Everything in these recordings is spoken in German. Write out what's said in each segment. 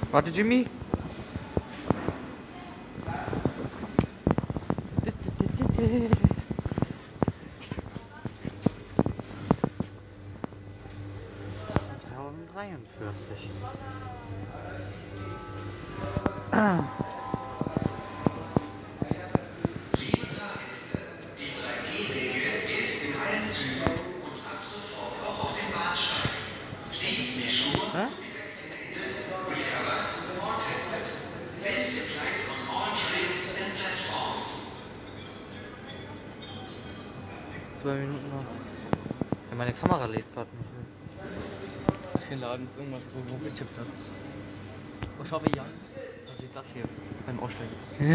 Warte, Jimmy. Liebe Fahrgäste, die 3G-Regel gilt in allen Zügen und ab sofort auch auf dem Bahnsteig. Fließbandsschuhe, vaccinated, recovered or tested. This applies on all trains and platforms. 2 Minuten noch. Ja, meine Kamera lädt gerade nicht. Das hier Laden ist irgendwas, wo getippt hat. Ich hoffe ja, dass ich das hier beim Aussteigen.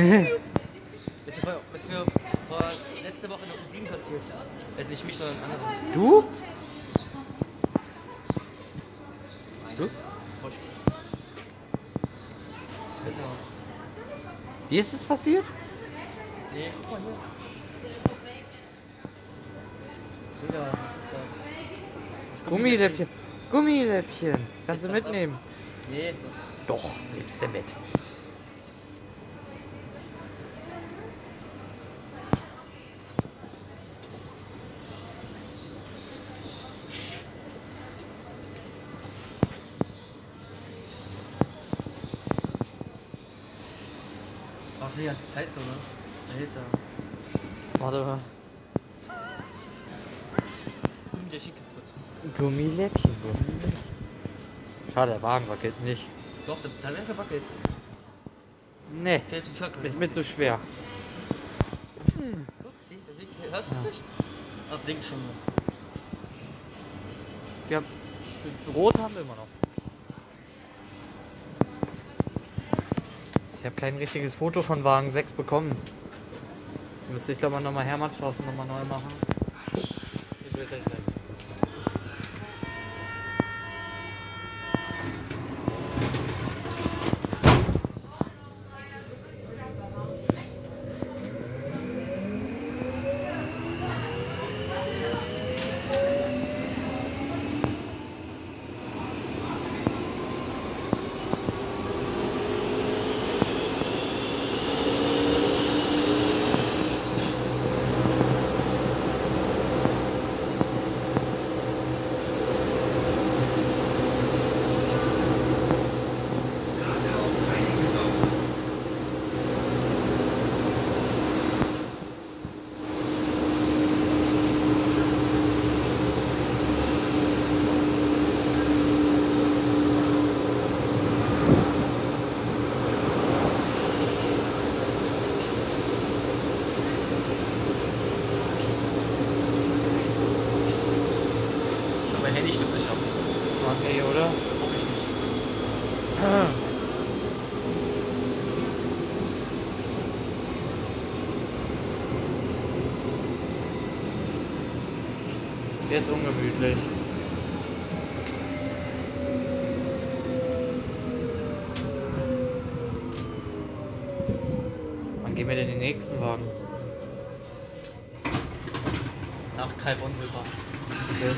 Was mir vor letzte Woche noch in Wien passiert. Also nicht mich, sondern andere. Du? Du? Wie ist es passiert? Nee, guck mal hier. Digga, was ist das? Gummiläppchen. Gummiläppchen. Kannst du mitnehmen? Nee, Doch, nimmst du mit. das war schon die ganze Zeit so, ne? Alter. Warte mal. Der schickt kaputt. Gummiläppchen. Schade, der Wagen wackelt nicht. Doch, da wäre gewackelt. Nee, Der ist total ist mir zu schwer. Guck, hörst du es nicht? Ah, blinkt schon mal. Ja, rot haben wir immer noch. Ich habe kein richtiges Foto von Wagen 6 bekommen. Müsste ich glaube mal nochmal Hermannstraße nochmal neu machen. Wie will das sein? Geradeaus Reinickendorf. Schon mein Handy stimmt nicht ab. Mann, ey, oder? Hoffe ich nicht. Jetzt ungemütlich. Wann gehen wir denn den nächsten Wagen? Nach Kalbonhöfer. Okay.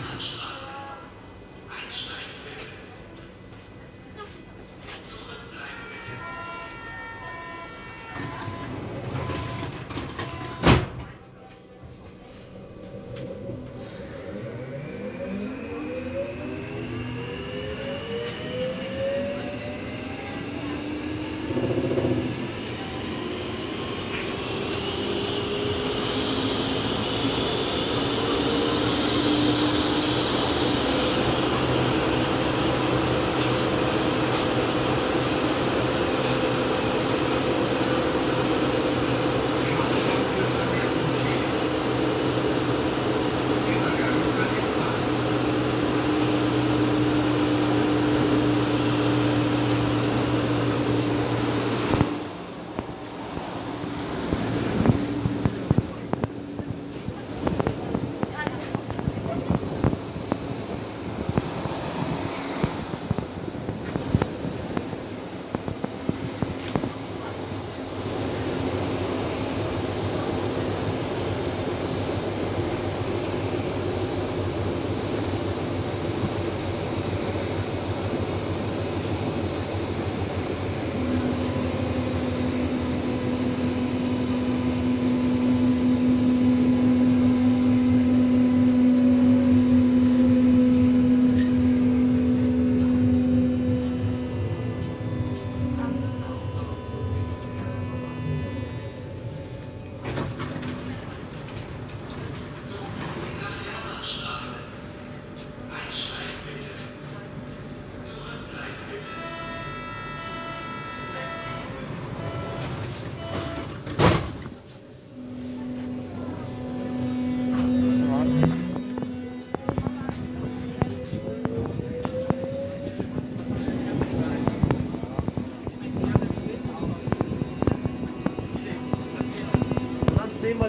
10-mal.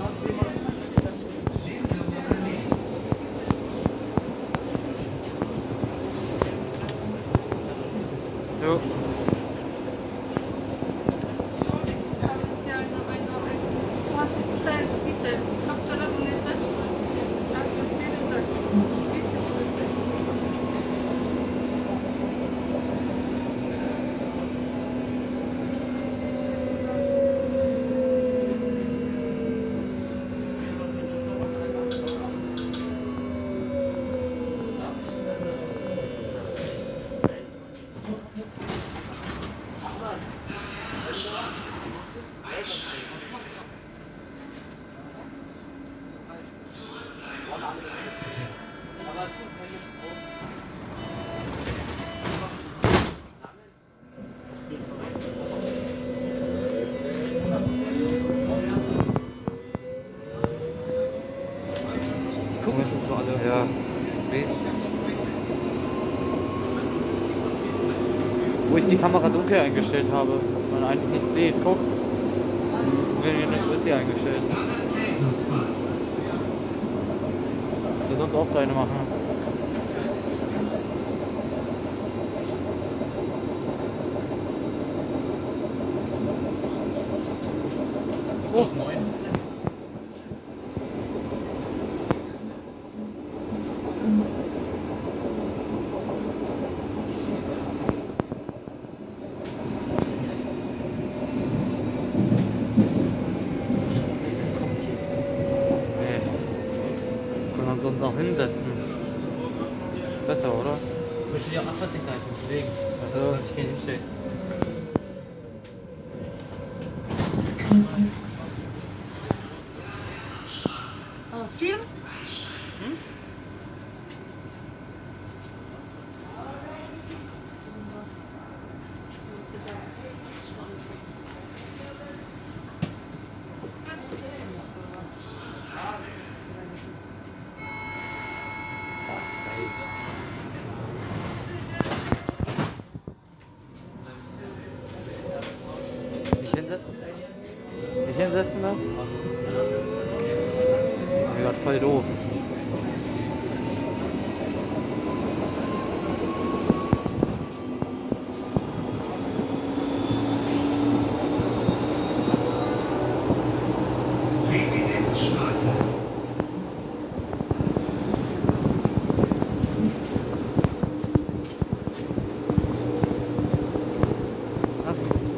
Jo. Gucken schon so alle. Ja. Wie? Wo ich die Kamera dunkel eingestellt habe, was man eigentlich nicht sieht. Guck. Wo ist sie eingestellt? Ich will sonst auch deine machen. Oh, 9. Nee. Kann man sonst auch hinsetzen. Besser, oder? Ich möchte ja 28 gleich deswegen. Also, Ich kann hinstellen. Film? boah, ist geil. Nicht hinsetzen? Nicht hinsetzen da? Mir grad voll doof. Residenzstraße. Was?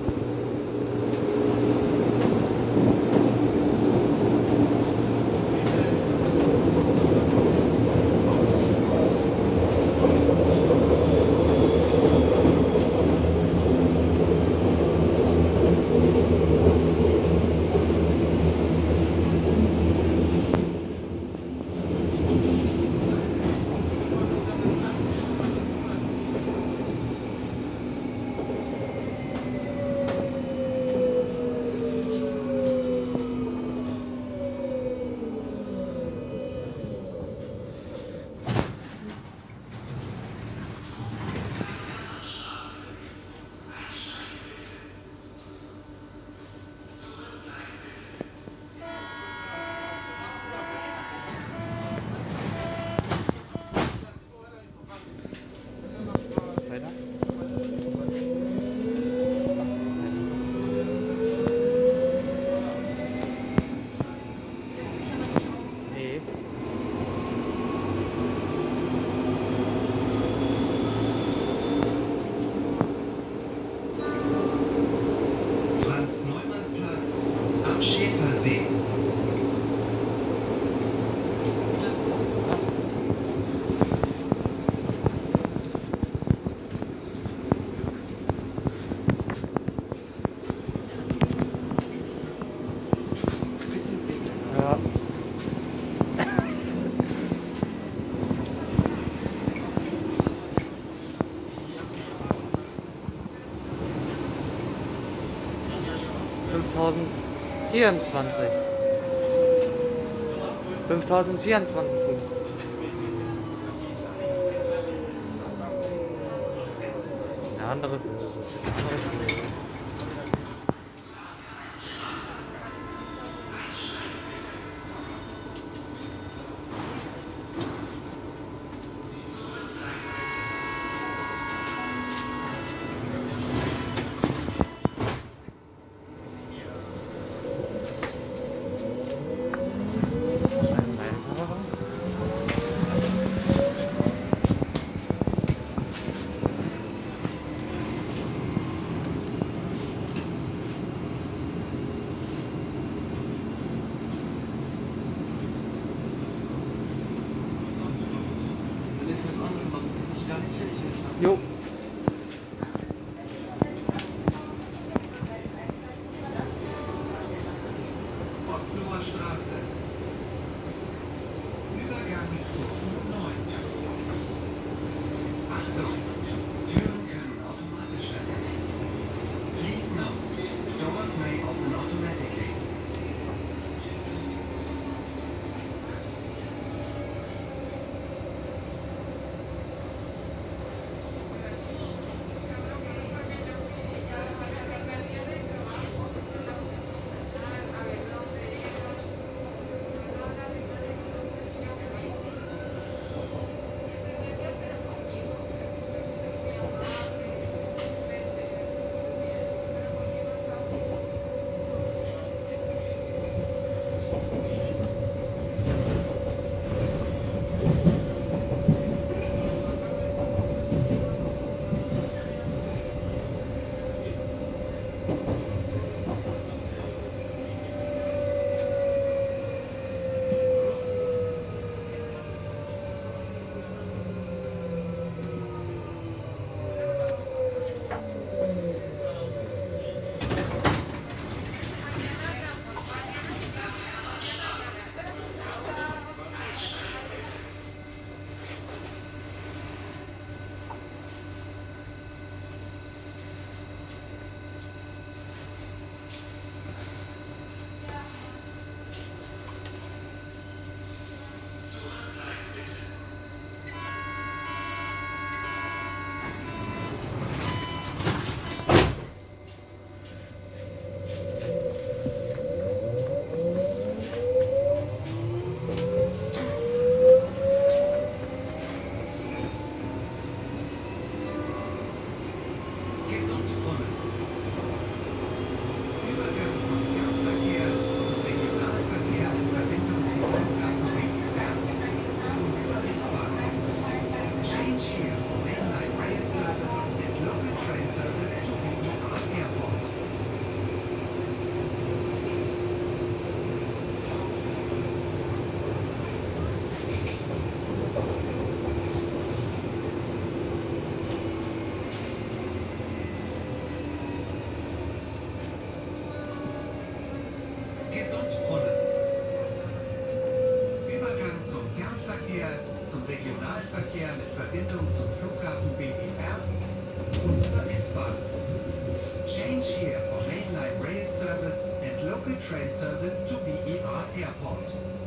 Weiter? Nee. Franz-Neumann-Platz am Schäfersee. Ja. ...5024. 5024 Punkte. Ja, andere Spiele. Prenzlauer Straße. Übergang zur U9. Achtung, Türen können automatisch öffnen. Please note, doors may open automatically. Regionalverkehr mit Verbindung zum Flughafen BER und zur S-Bahn. Change here for mainline rail service and local train service to BER Airport.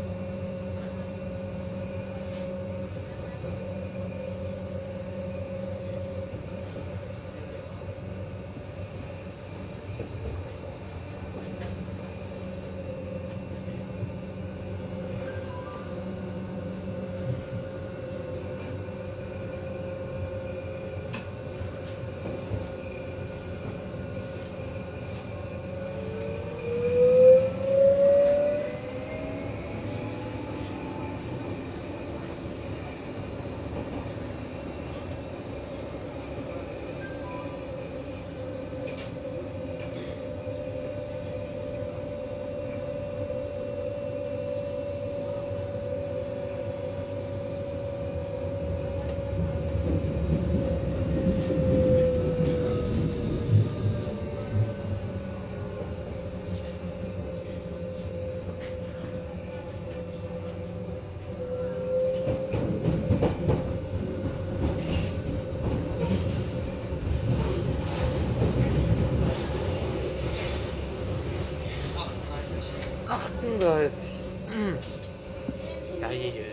Geil.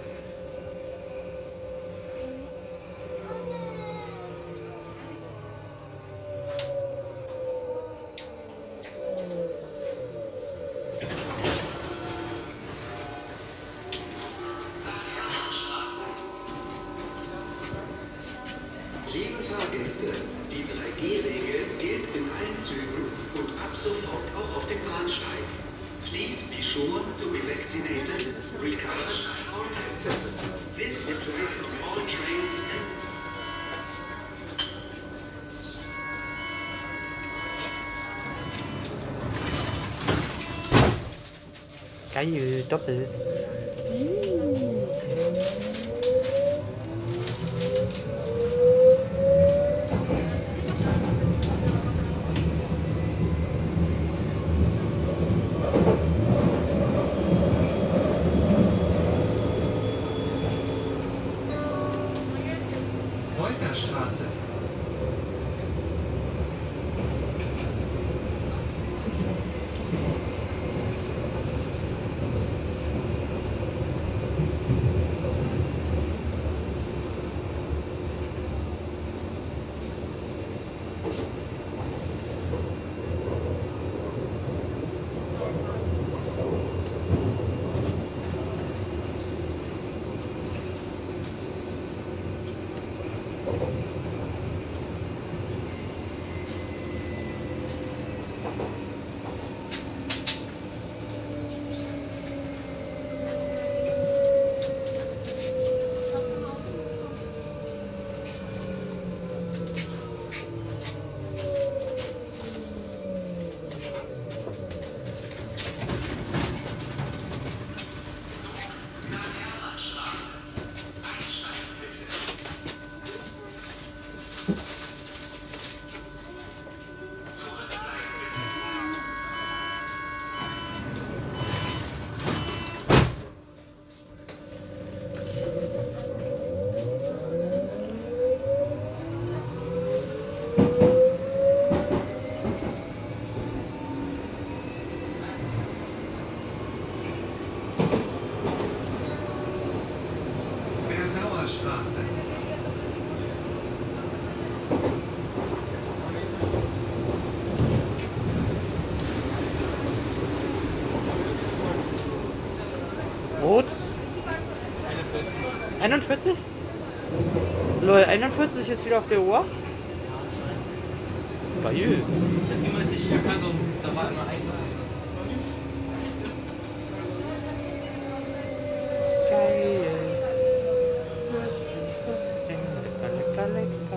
Liebe Fahrgäste, die 3G-Regel gilt in allen Zügen und ab sofort auch auf den Bahnsteigen. Please be sure to be vaccinated, recovered or tested. This applies on all trains and Geil, doppelt. Rot? 41. 41? Lol, 41 ist wieder auf der U8? Geil. Ich hab niemals richtig erkannt und da war immer einfach. Geil. Lecker, lecker, lecker.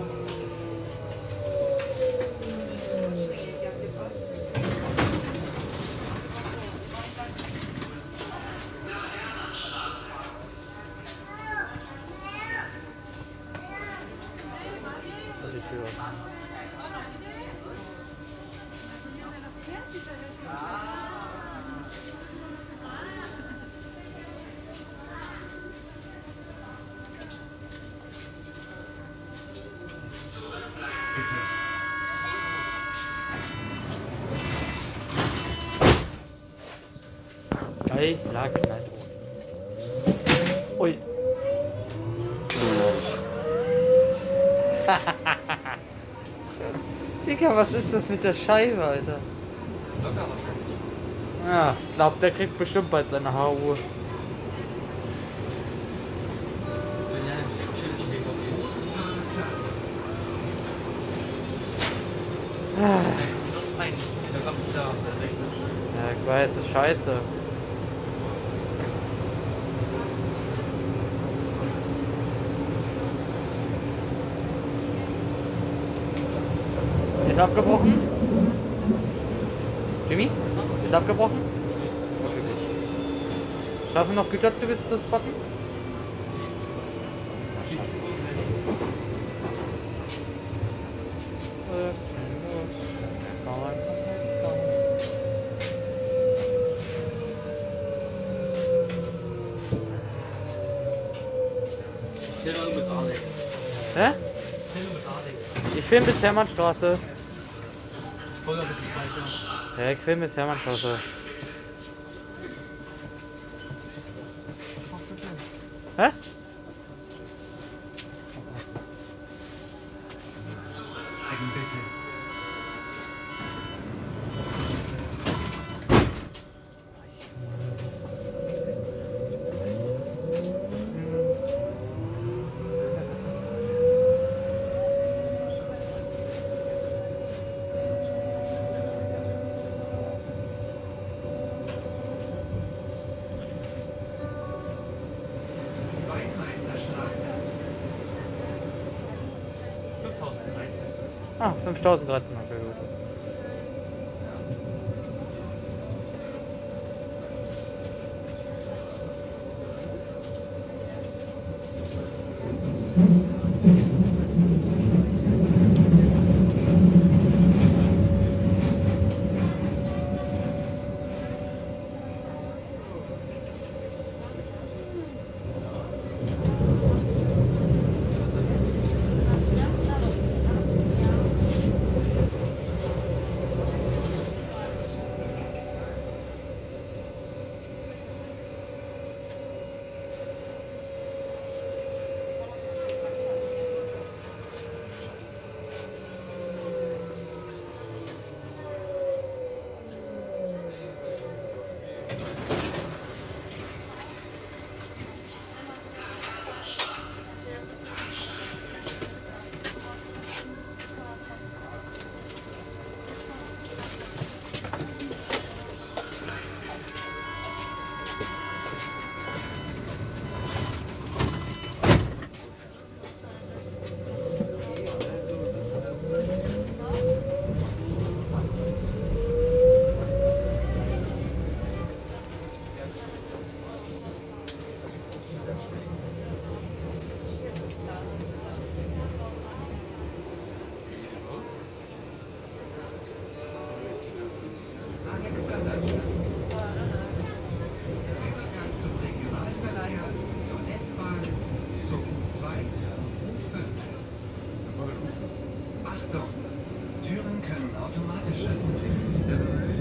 Geil, lag knallt. Ui. Digga, was ist das mit der Scheibe, Alter? Locker wahrscheinlich. Ja, glaub, der kriegt bestimmt bald seine Haarruhe. Wenn ja, chillig BVB. Nein, da kommt dieser direkt. Ja, ich weiß, das ist scheiße. Ist abgebrochen? Jimmy? Ist abgebrochen? Schaffen noch Güterzüge zu spotten? Filmen bis Alex. Hä? Filmen bis Alex. Ich film bis Hermannstraße. Voll ein bisschen falscher. Ja, ich film bis Hermannstraße. Hä? Bitte. Waldmeisterstraße. 5013. Ah, 5013, okay, gut. Alexanderplatz. Übergang zum Regionalverleiher, zur S-Bahn, zur U2, U5. Achtung! Türen können automatisch öffnen.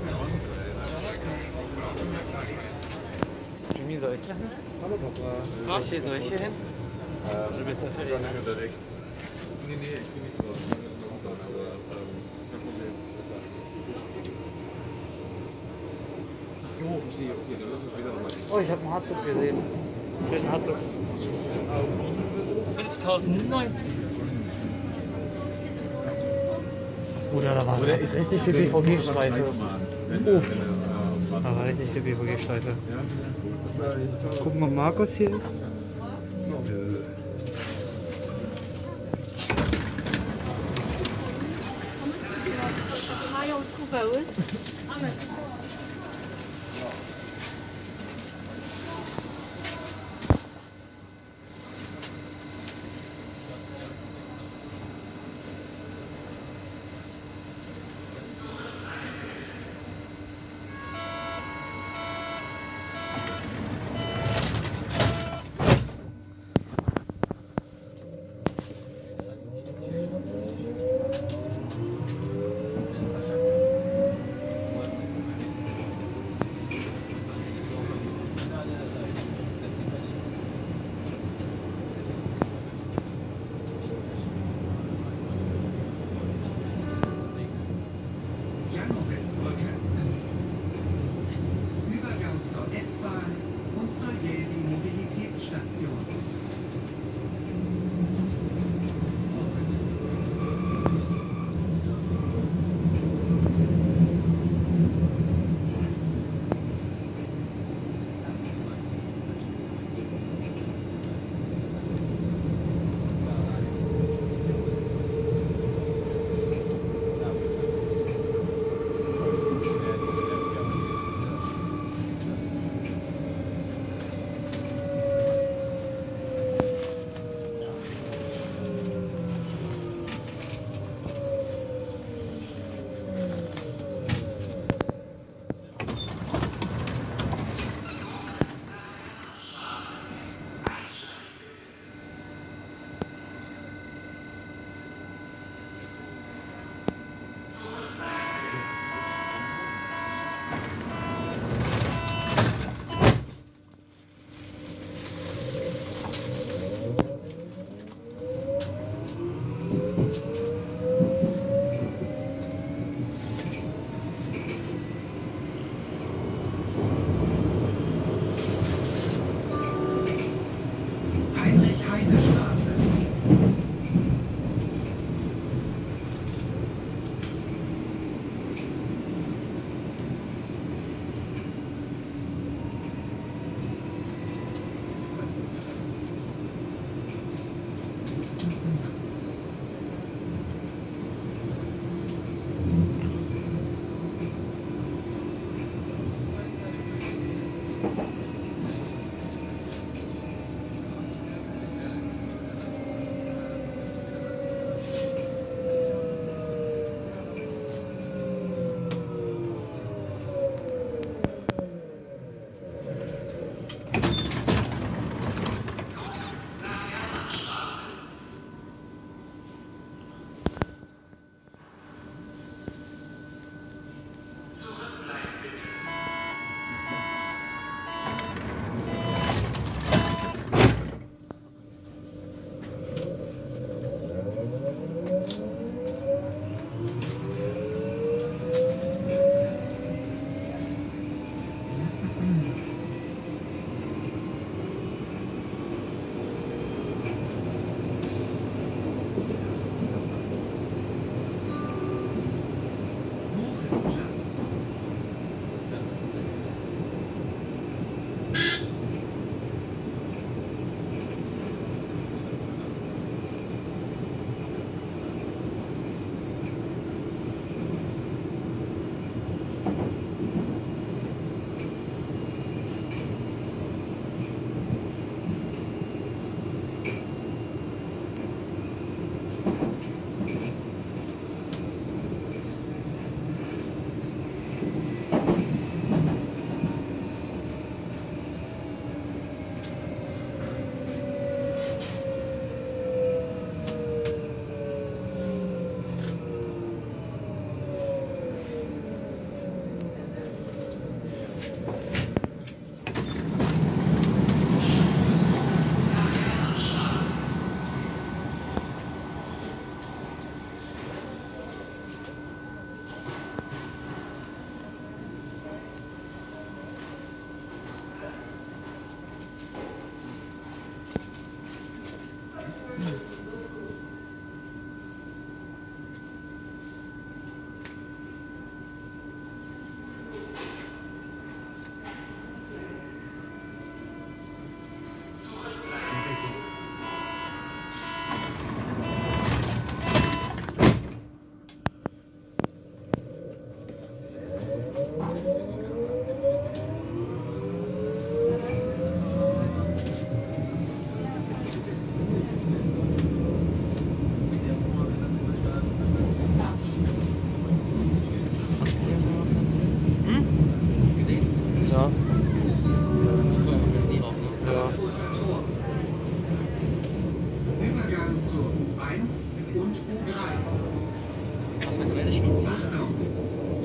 Jimmy, soll ich hin? Hallo Papa. Soll ich hier hin? Du bist ja fertig. Unterwegs. Nee, ich bin nicht so. Aber kein Problem. Achso, so, verstehe. Okay, dann müssen wir später nochmal. Oh, ich habe einen Harzug gesehen. Ich will einen Harzug. 5090. Oder da war richtig viel BVG-Streife. Uff. Da war richtig viel BVG-Streife. Gucken wir, ob Markus hier ist. Mają kubełys. Janowitzbrücke. Übergang zur S-Bahn und zur Jelbi-Mobilitätsstation. Heinrich-Heine-Straße.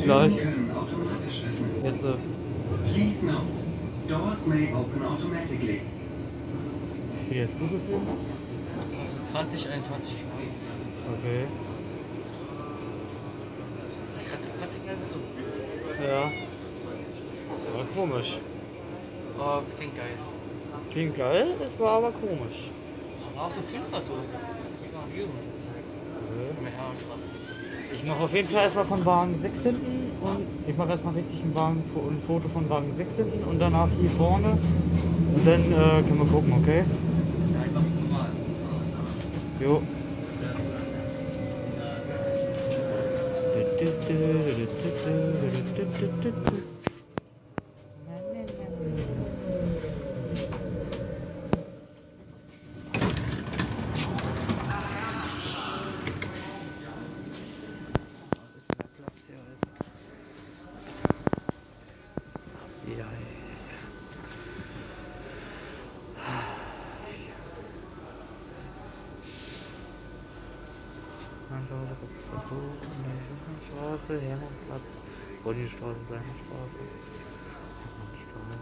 gleich. Türen können automatisch öffnen. Jetzt Please note, doors may open automatically. wie hast du gefilmt? Also 2021. Okay. Das ist gerade 40 Jahre so. Ja. Das war komisch. Oh, klingt geil. Klingt geil, es war aber komisch. War auf der 5 so. Ich war am Üben. Ich mache auf jeden Fall erstmal von Wagen 6 hinten und ich mache erstmal richtig ein Foto von Wagen 6 hinten und danach hier vorne und dann können wir gucken, okay? Ja, ich mach normal. Jo. Straße, Hermannplatz, Bonniestraße, Kleine Straße, Hermannstraße.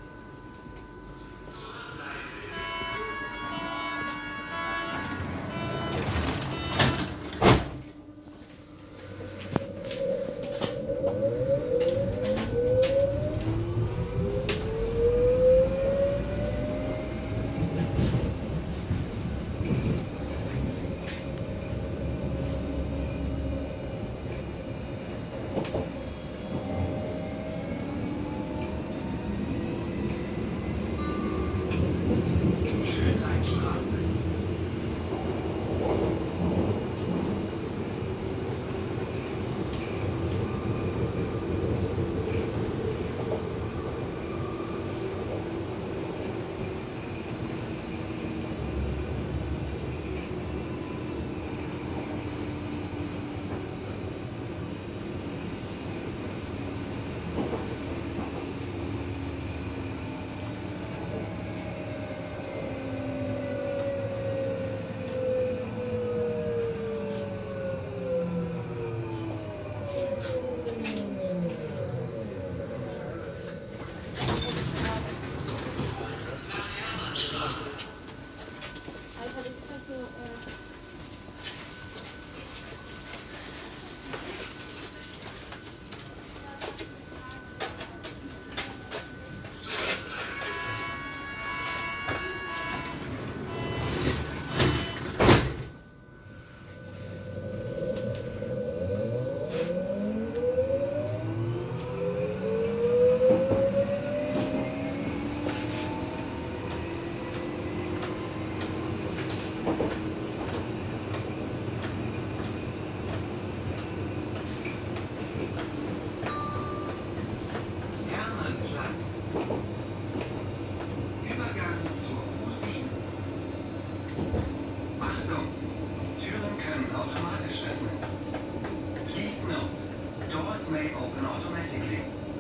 Schönleinstraße. Hermannplatz. Übergang zur U7. Achtung! Türen können automatisch öffnen. Please note, doors may open automatically.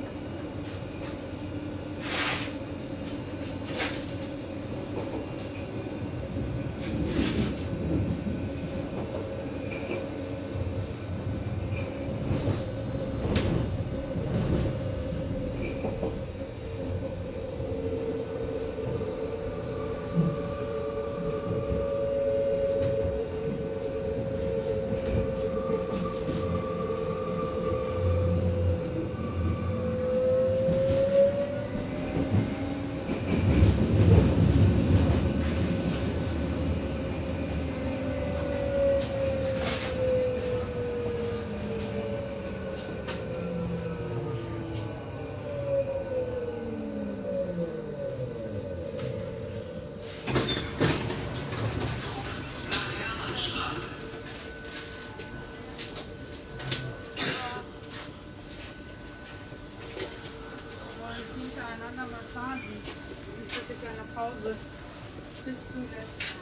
Miteinander Massagen. Ich hätte gerne Pause. Bist du jetzt?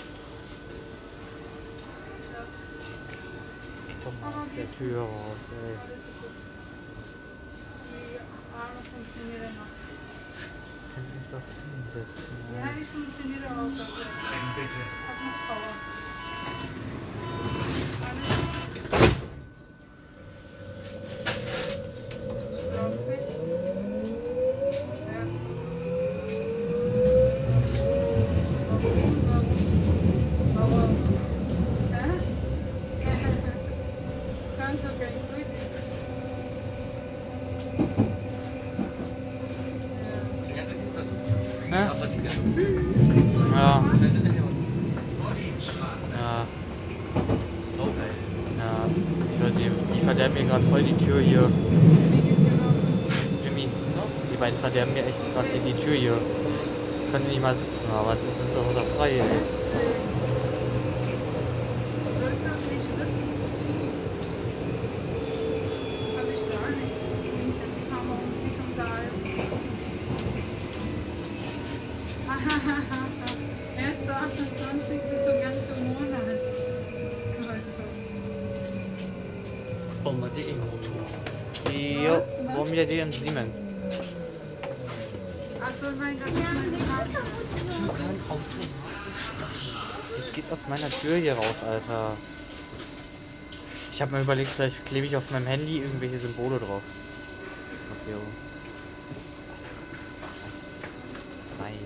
Ich komm mal aus der Tür raus, ey. Die Arme funktionieren noch. Kann ich doch hinsetzen, Ja, die funktionieren auch. Bitte. Hab noch Power. Alles Ja. Schnell sind wir unten. Ja. So geil. Ja. Ich höre die verderben mir gerade voll die Tür hier. Jimmy. Die beiden verderben mir echt gerade hier die Tür hier. Können die nicht mal sitzen, aber das ist doch wieder frei, ey. Du sollst das nicht wissen. Hab ich gar nicht. Im Prinzip haben wir uns nicht unterhalten. Erster 28. ist so ein ganzer Monat. Bombardier Motor. Jo, warum ja die in Siemens? Achso, nein, das ist meine Karte. Jetzt geht aus meiner Tür hier raus, Alter. Ich habe mir überlegt, vielleicht klebe ich auf meinem Handy irgendwelche Symbole drauf. Okay, oh. Das reicht.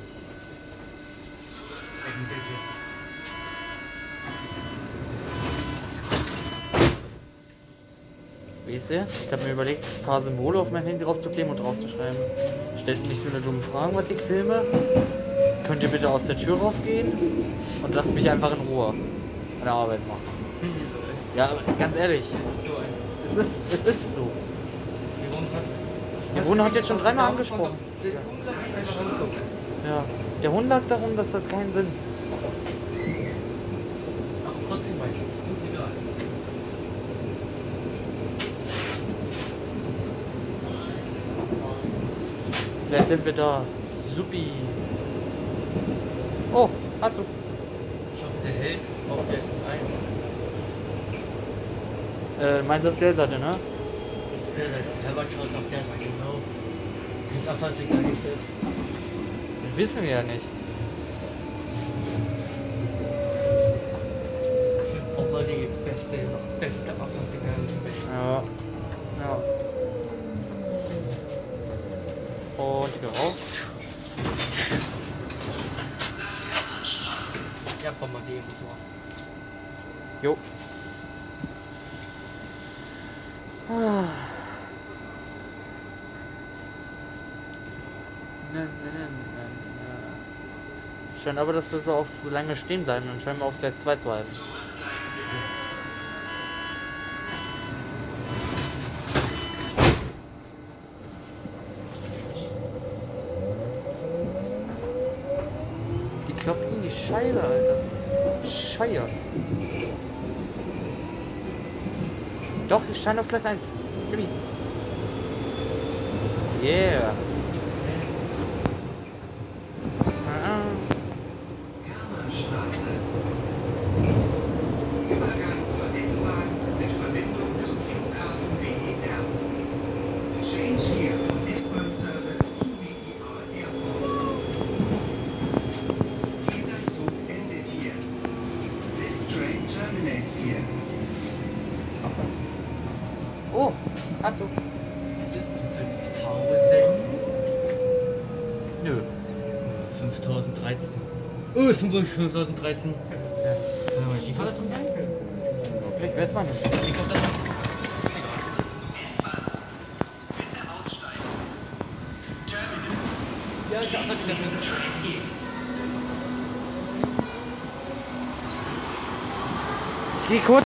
Weißt du? Ich habe mir überlegt, ein paar Symbole auf mein Handy draufzukleben und draufzuschreiben. Stellt nicht so eine dumme Fragen, was ich filme. Könnt ihr bitte aus der Tür rausgehen und lasst mich einfach in Ruhe an der Arbeit machen. Ja, aber ganz ehrlich, es ist so. Der Wohner hat jetzt schon dreimal angesprochen. Ja, der Hund lag darum, das hat keinen Sinn. Aber trotzdem weiter. Ist egal. Gleich sind wir da. Supi. Oh, Hatsu. Ich hoffe, der hält auf der 1. Meinst du auf der Seite, ne? Der Seite. Herbert schaut auf der Seite, genau. Gibt einfach das gleiche Film. Das wissen wir ja nicht. Ich finde auch mal die beste Abfahrtsignal in der Welt. Ja. Ja. Und geraucht. Ja, Bombardier Motor. Jo. Ah. Scheint aber, dass wir so lange stehen bleiben, dann scheinen wir auf Gleis 2 zu halten. Die klopfen in die Scheibe, Alter. Scheuert. Doch, wir scheinen auf Gleis 1. Jimmy. Yeah. Hermannstraße. Übergang zur S-Bahn mit Verbindung zum Flughafen BER. Change here from S-Bahn Service to BER Airport. Dieser Zug endet hier. This train terminates here. Oh, Hatsu. Jetzt ist 5000. Nö. 5013. Oh, ist 5013. Ja. Wie viel das denn sein? Vielleicht weiß man nicht. Ich glaube, das Bitte aussteigen. Terminus. ja, ich glaube, das ist Train here. Ich gehe kurz